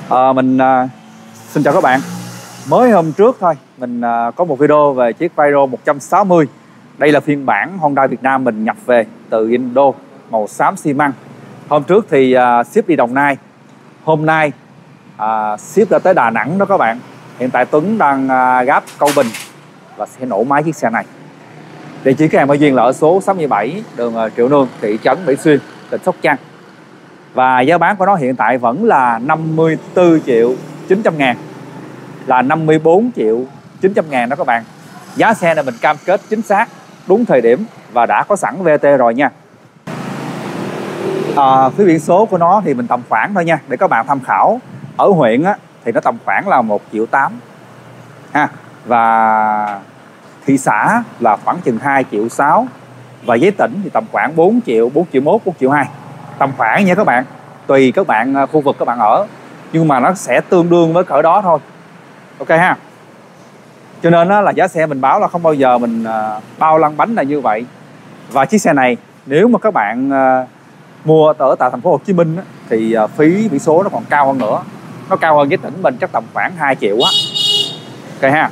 Xin chào các bạn. Mới hôm trước thôi mình có một video về chiếc Vairo 160. Đây là phiên bản Honda Việt Nam mình nhập về từ Indo, màu xám xi măng. Hôm trước thì ship đi Đồng Nai, hôm nay ship ra tới Đà Nẵng đó các bạn. Hiện tại Tuấn đang gáp Câu Bình và sẽ nổ máy chiếc xe này. Địa chỉ cửa hàng Bảo Duyên là ở số 67 đường Triệu Nương, thị trấn Mỹ Xuyên, tỉnh Sóc Trăng. Và giá bán của nó hiện tại vẫn là 54 triệu 900 ngàn, là 54 triệu 900 ngàn đó các bạn. Giá xe này mình cam kết chính xác, đúng thời điểm và đã có sẵn VAT rồi nha. Phía biển số của nó thì mình tầm khoảng thôi nha, để các bạn tham khảo. Ở huyện á, thì nó tầm khoảng là 1 triệu 8 ha. Và thị xã là khoảng chừng 2 triệu 6. Và giấy tỉnh thì tầm khoảng 4 triệu, 4 triệu 1, 4 triệu 2. Tầm khoảng nha các bạn. Tùy các bạn khu vực các bạn ở, nhưng mà nó sẽ tương đương với cỡ đó thôi. Ok ha. Cho nên là giá xe mình báo là không bao giờ mình bao lăn bánh là như vậy. Và chiếc xe này nếu mà các bạn mua ở tại thành phố Hồ Chí Minh thì phí biển số nó còn cao hơn nữa. Nó cao hơn với tỉnh mình chắc tầm khoảng 2 triệu á. Ok ha.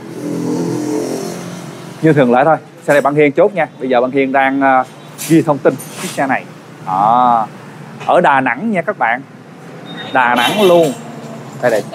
Như thường lệ thôi, xe này bạn Hiên chốt nha. Bây giờ bạn Hiên đang ghi thông tin chiếc xe này. Ở Đà Nẵng nha các bạn. Đà Nẵng luôn. Đây.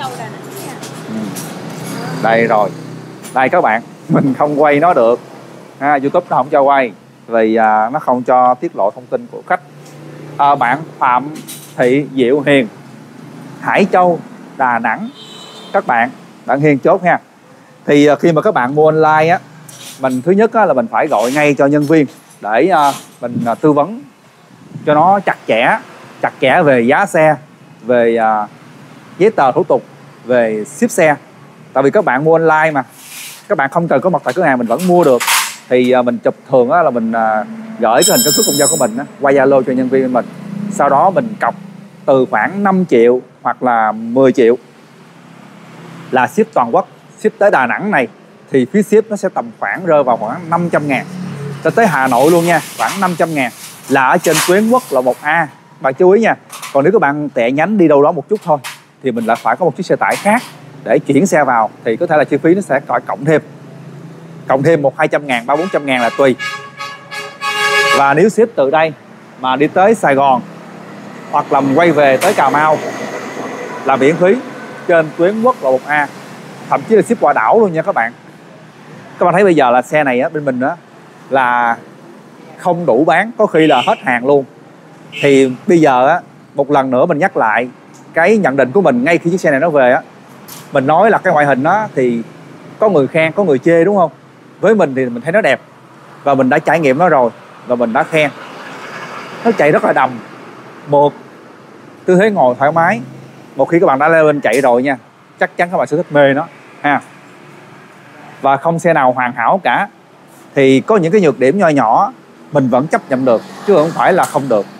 Đây rồi. Đây các bạn, mình không quay nó được YouTube nó không cho quay vì nó không cho tiết lộ thông tin của khách. Bạn Phạm Thị Diệu Hiền, Hải Châu, Đà Nẵng. Các bạn Hiên chốt nha. Thì khi mà các bạn mua online á, mình thứ nhất là mình phải gọi ngay cho nhân viên để mình tư vấn cho nó chặt chẽ về giá xe, về giấy tờ thủ tục, về ship xe. Tại vì các bạn mua online mà các bạn không cần có mặt tại cửa hàng mình vẫn mua được. Thì mình chụp thường là mình gửi cái hình căn cước công dân của mình qua Zalo cho nhân viên mình. Sau đó mình cọc từ khoảng 5 triệu hoặc là 10 triệu là ship toàn quốc. Ship tới Đà Nẵng này thì phí ship nó sẽ tầm khoảng rơi vào khoảng 500 ngàn. Tới Hà Nội luôn nha, khoảng 500 ngàn, là ở trên tuyến quốc lộ 1A. Bạn chú ý nha. Còn nếu các bạn tẹ nhánh đi đâu đó một chút thôi thì mình lại phải có một chiếc xe tải khác để chuyển xe vào, thì có thể là chi phí nó sẽ cộng thêm 100-200 ngàn, 300-400 ngàn là tùy. Và nếu ship từ đây mà đi tới Sài Gòn hoặc là quay về tới Cà Mau là miễn phí trên tuyến quốc lộ 1A, thậm chí là ship qua đảo luôn nha các bạn. Các bạn thấy bây giờ là xe này bên mình là không đủ bán, có khi là hết hàng luôn. Thì bây giờ một lần nữa mình nhắc lại cái nhận định của mình ngay khi chiếc xe này nó về mình nói là cái ngoại hình thì có người khen có người chê đúng không? Với mình thì mình thấy nó đẹp và mình đã trải nghiệm nó rồi và mình đã khen. Nó chạy rất là đầm, một tư thế ngồi thoải mái. Một khi các bạn đã leo lên chạy rồi nha, chắc chắn các bạn sẽ thích mê nó ha. Và không xe nào hoàn hảo cả, thì có những cái nhược điểm nho nhỏ mình vẫn chấp nhận được chứ không phải là không được.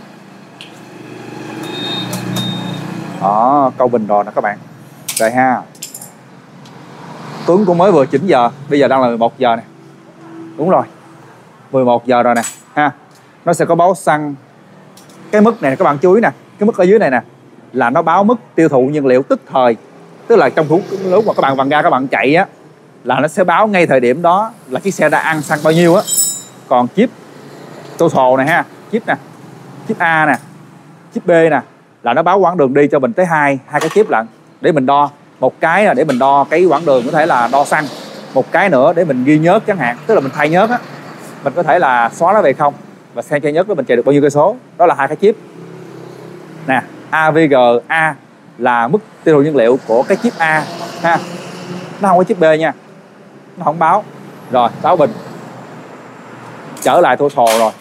Câu Bình rồi nè các bạn. Rồi ha. Tuấn cũng mới vừa 9 giờ, bây giờ đang là 11 giờ nè. Đúng rồi, 11 giờ rồi nè ha. Nó sẽ có báo xăng. Cái mức này các bạn chú ý nè, cái mức ở dưới này nè là nó báo mức tiêu thụ nhiên liệu tức thời. Tức là trong lúc mà các bạn vặn ga các bạn chạy là nó sẽ báo ngay thời điểm đó là chiếc xe đã ăn xăng bao nhiêu Còn chip total này ha, chip nè, chip A nè, chip B nè, là nó báo quãng đường đi cho mình tới hai cái chip lận để mình đo. Một cái là để mình đo cái quãng đường, có thể là đo xăng. Một cái nữa để mình ghi nhớt chẳng hạn, tức là mình thay nhớt mình có thể là xóa nó về không và xem cho nhớt đó mình chạy được bao nhiêu cây số. Đó là 2 cái chip nè. AVGA là mức tiêu thụ nhiên liệu của cái chip A ha. Nó không có chip B nha, nó không báo. Rồi báo bình. Trở lại total rồi.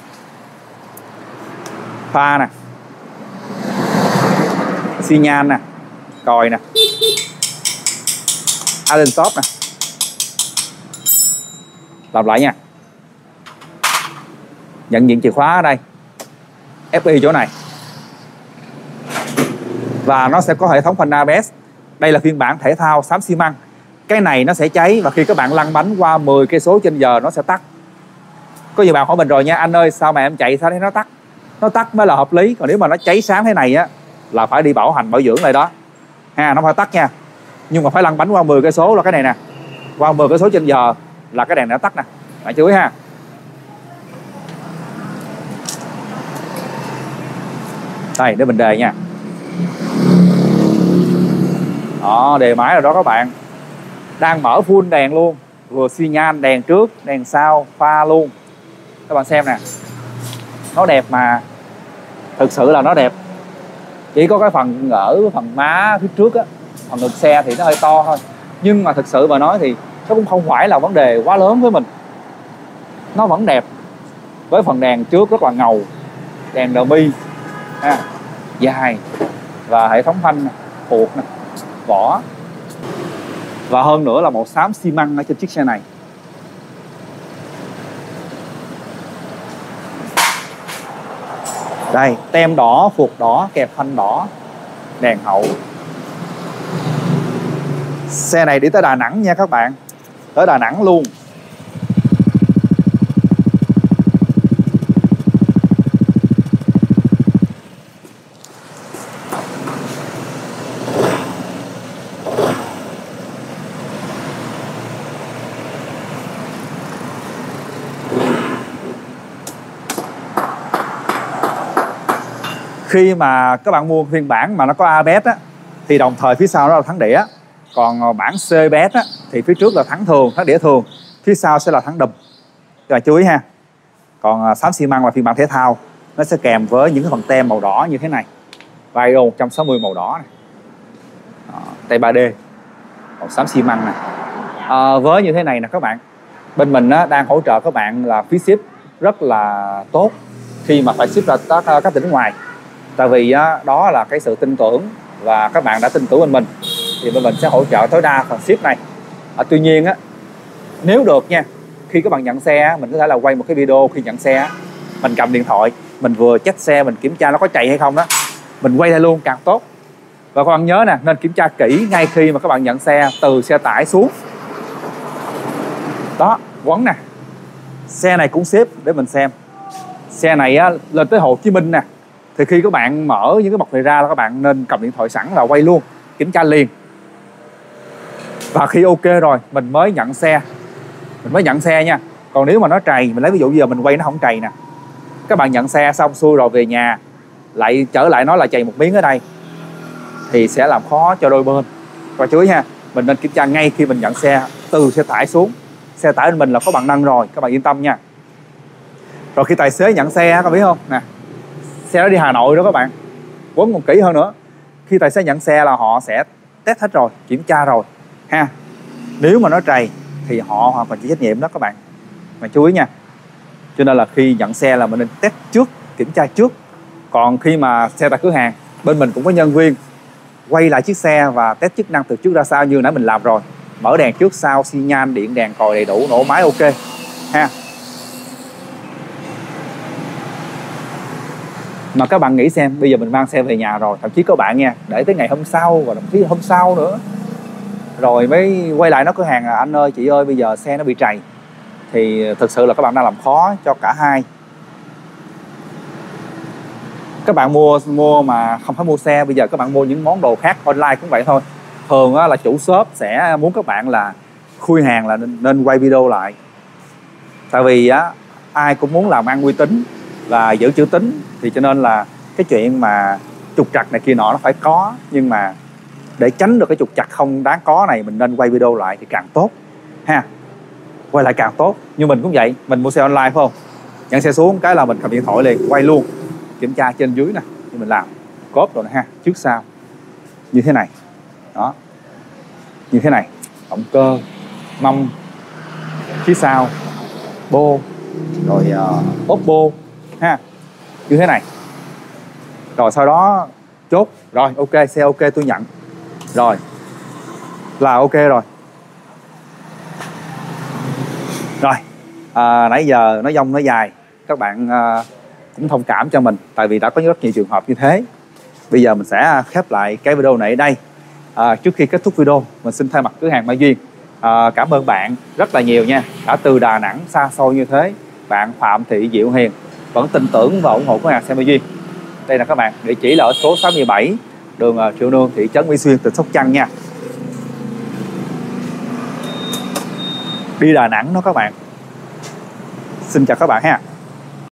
Pha nè, xi nhan nè, còi nè, Allen stop nè. Làm lại nha. Nhận diện chìa khóa ở đây, FI chỗ này. Và nó sẽ có hệ thống phanh ABS. Đây là phiên bản thể thao xám xi măng. Cái này nó sẽ cháy và khi các bạn lăn bánh qua 10 cây số trên giờ nó sẽ tắt. Có nhiều bạn hỏi mình rồi nha, anh ơi sao mà em chạy sao thấy nó tắt? Nó tắt mới là hợp lý, còn nếu mà nó cháy sáng thế này là phải đi bảo hành bảo dưỡng lại đó. ha, nó phải tắt nha, nhưng mà phải lăn bánh qua 10 cây số là cái này nè, qua 10 cây số trên giờ là cái đèn đã tắt nè, bạn chú ý ha. Đây để mình đề nha. Đó, đề máy rồi đó các bạn. Đang mở full đèn luôn, vừa xi nhan, đèn trước, đèn sau, pha luôn. Các bạn xem nè, nó đẹp mà, thực sự là nó đẹp. Chỉ có cái phần ở phần má phía trước á, phần ngực xe thì nó hơi to thôi, nhưng mà thực sự mà nói thì nó cũng không phải là vấn đề quá lớn với mình. Nó vẫn đẹp, với phần đèn trước rất là ngầu, đèn đờ mi dài, và hệ thống phanh thuộc nè, vỏ, và hơn nữa là màu xám xi măng ở trên chiếc xe này. Đây, tem đỏ, phuộc đỏ, kẹp phanh đỏ, đèn hậu. Xe này đi tới Đà Nẵng nha các bạn, tới Đà Nẵng luôn. Khi mà các bạn mua phiên bản mà nó có ABS á, thì đồng thời phía sau đó là thắng đĩa. Còn bản CBS á, thì phía trước là thắng thường, thắng đĩa thường, phía sau sẽ là thắng đùm. Các bạn chú ý ha. Còn xám xi măng là phiên bản thể thao, nó sẽ kèm với những cái phần tem màu đỏ như thế này, và ISO 160 màu đỏ này. Tay 3D màu xám xi măng này. Với như thế này nè các bạn, bên mình á, đang hỗ trợ các bạn là phí ship rất là tốt khi mà phải ship ra các tỉnh ngoài. Tại vì á, đó là cái sự tin tưởng, và các bạn đã tin tưởng bên mình thì bên mình sẽ hỗ trợ tối đa phần ship này. Tuy nhiên á, nếu được nha, khi các bạn nhận xe mình có thể là quay một cái video khi nhận xe, mình cầm điện thoại, mình vừa check xe, mình kiểm tra nó có chạy hay không đó, mình quay lại luôn càng tốt. Và các bạn nhớ nè, nên kiểm tra kỹ ngay khi mà các bạn nhận xe từ xe tải xuống. Đó, quấn nè, xe này cũng ship để mình xem. Xe này á, lên tới Hồ Chí Minh nè, thì khi các bạn mở những cái bọc này ra là các bạn nên cầm điện thoại sẵn là quay luôn, kiểm tra liền. Và khi ok rồi mình mới nhận xe, nha. Còn nếu mà nó trầy, mình lấy ví dụ giờ mình quay nó không trầy nè, các bạn nhận xe xong xuôi rồi về nhà lại trở lại nói là chày một miếng ở đây thì sẽ làm khó cho đôi bên. Và chú ý ha, mình nên kiểm tra ngay khi mình nhận xe từ xe tải xuống. Xe tải bên mình là có bằng nâng rồi, các bạn yên tâm nha. Rồi khi tài xế nhận xe, các bạn biết không nè, xe nó đi Hà Nội đó các bạn, quấn còn kỹ hơn nữa. Khi tài xế nhận xe là họ sẽ test hết rồi, kiểm tra rồi ha. Nếu mà nó trầy thì họ hoàn toàn chịu trách nhiệm đó các bạn, mà chú ý nha. Cho nên là khi nhận xe là mình nên test trước, kiểm tra trước. Còn khi mà xe tại cửa hàng, bên mình cũng có nhân viên quay lại chiếc xe và test chức năng từ trước ra sau như nãy mình làm rồi. Mở đèn trước sau, xi nhan, điện đèn còi đầy đủ, nổ máy ok ha. Mà các bạn nghĩ xem, bây giờ mình mang xe về nhà rồi, thậm chí có bạn nha, để tới ngày hôm sau và thậm chí hôm sau nữa rồi mới quay lại nói cửa hàng là anh ơi, chị ơi, bây giờ xe nó bị trầy, thì thực sự là các bạn đang làm khó cho cả hai. Các bạn mua mà không phải mua xe, bây giờ các bạn mua những món đồ khác online cũng vậy thôi. Thường là chủ shop sẽ muốn các bạn là khui hàng là nên quay video lại. Tại vì ai cũng muốn làm ăn uy tín và giữ chữ tín, thì cho nên là cái chuyện mà trục trặc này kia nọ nó phải có. Nhưng mà để tránh được cái trục trặc không đáng có này, mình nên quay video lại thì càng tốt ha. Quay lại càng tốt. Như mình cũng vậy, mình mua xe online phải không, nhận xe xuống cái là mình cầm điện thoại liền quay luôn, kiểm tra trên dưới nè, như mình làm cốp rồi nè ha, trước sau như thế này đó, như thế này, động cơ, mâm, phía sau, bô, rồi ốp bô ha, như thế này. Rồi sau đó chốt rồi ok, xe ok tôi nhận rồi là ok rồi. Rồi nãy giờ nói dông nói dài, các bạn cũng thông cảm cho mình, tại vì đã có rất nhiều trường hợp như thế. Bây giờ mình sẽ khép lại cái video này ở đây. Trước khi kết thúc video, mình xin thay mặt cửa hàng Mai Duyên cảm ơn bạn rất là nhiều nha, đã từ Đà Nẵng xa xôi như thế. Bạn Phạm Thị Diệu Hiền vẫn tin tưởng và ủng hộ cửa hàng xe Mai Duyên. Đây là các bạn, địa chỉ là ở số 67 đường Triệu Nương, thị trấn Mỹ Xuyên, tỉnh Sóc Trăng nha. Đi Đà Nẵng đó các bạn. Xin chào các bạn ha.